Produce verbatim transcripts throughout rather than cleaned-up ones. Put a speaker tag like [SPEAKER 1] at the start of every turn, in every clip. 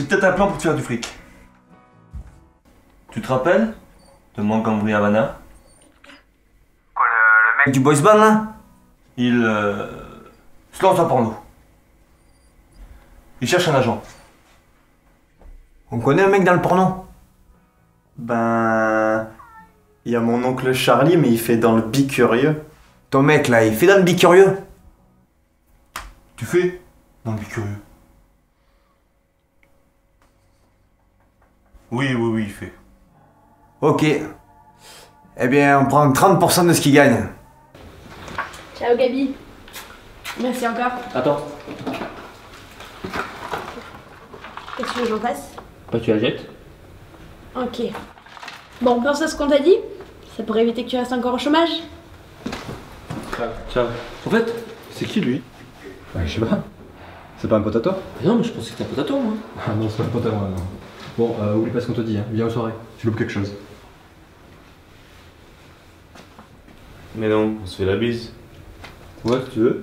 [SPEAKER 1] peut-être un plan pour te faire du fric. Tu te rappelles de Montgomery Havana?
[SPEAKER 2] Quoi, le, le mec
[SPEAKER 1] Du boys band là? Il euh, se lance en porno. Il cherche un agent.
[SPEAKER 3] On connaît un mec dans le porno? Ben... Il y a mon oncle Charlie, mais il fait dans le bicurieux.
[SPEAKER 1] Ton mec là, il fait dans le bicurieux? Tu fais dans le bicurieux? Oui, oui, oui, il fait.
[SPEAKER 3] Ok. Eh bien, on prend trente pour cent de ce qu'il gagne.
[SPEAKER 4] Ciao Gabi. Merci encore.
[SPEAKER 5] Attends.
[SPEAKER 4] Qu'est-ce que tu veux que j'en fasse?
[SPEAKER 5] Bah tu la jettes.
[SPEAKER 4] Ok. Bon, pense à ce qu'on t'a dit. Ça pourrait éviter que tu restes encore au chômage.
[SPEAKER 5] Ciao. En fait, c'est qui lui?
[SPEAKER 6] Bah, je sais pas. C'est pas un pote à toi?
[SPEAKER 5] Non, mais je pensais que c'était un pote à toi, moi.
[SPEAKER 6] Ah non, c'est pas un pote à moi, non. Bon, euh, oublie pas ce qu'on te dit, hein. Viens aux soirées. Tu loupes quelque chose.
[SPEAKER 1] Mais non, on se fait la bise.
[SPEAKER 6] Ouais, si tu veux.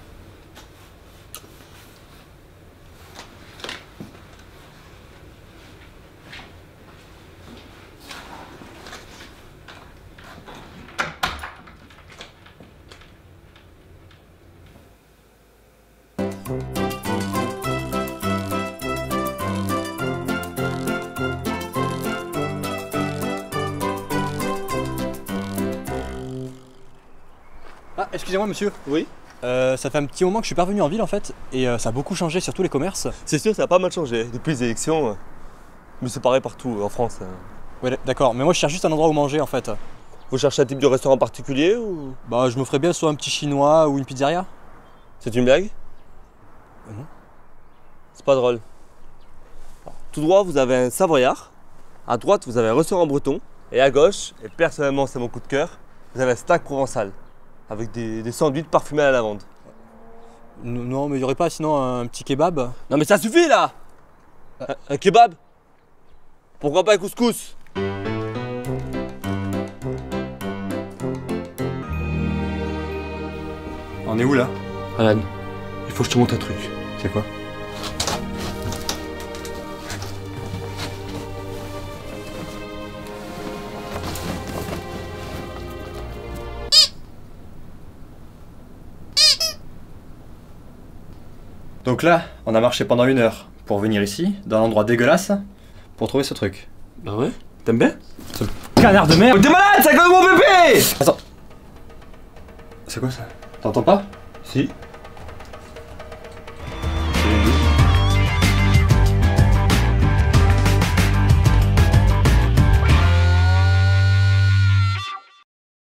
[SPEAKER 7] Ah, excusez-moi monsieur.
[SPEAKER 8] Oui.
[SPEAKER 7] Euh, ça fait un petit moment que je suis pas revenu en ville en fait, et euh, ça a beaucoup changé sur tous les commerces.
[SPEAKER 8] C'est sûr, ça a pas mal changé depuis les élections. euh, Mais c'est pareil partout en France. euh.
[SPEAKER 7] Ouais, d'accord, mais moi je cherche juste un endroit où manger en fait.
[SPEAKER 8] Vous cherchez un type de restaurant particulier ou...
[SPEAKER 7] Bah, je me ferais bien soit un petit chinois ou une pizzeria.
[SPEAKER 8] C'est une blague?
[SPEAKER 7] Euh, non.
[SPEAKER 8] C'est pas drôle. Alors, tout droit, vous avez un savoyard. À droite, vous avez un restaurant breton. Et à gauche, et personnellement c'est mon coup de cœur, vous avez un steak provençal. Avec des, des sandwichs parfumés à la lavande.
[SPEAKER 7] N- Non, mais il y aurait pas sinon un petit kebab?
[SPEAKER 8] Non mais ça suffit là! Un, un kebab? Pourquoi pas un couscous?
[SPEAKER 6] On est où là?
[SPEAKER 8] Alan, il faut que je te montre un truc.
[SPEAKER 6] C'est quoi? Donc là, on a marché pendant une heure pour venir ici, dans un endroit dégueulasse, pour trouver ce truc.
[SPEAKER 8] Bah ouais, t'aimes bien?
[SPEAKER 6] Ce canard de merde!
[SPEAKER 1] T'es malade, c'est comme mon bébé!
[SPEAKER 6] Attends. C'est quoi ça? T'entends pas?
[SPEAKER 8] Si.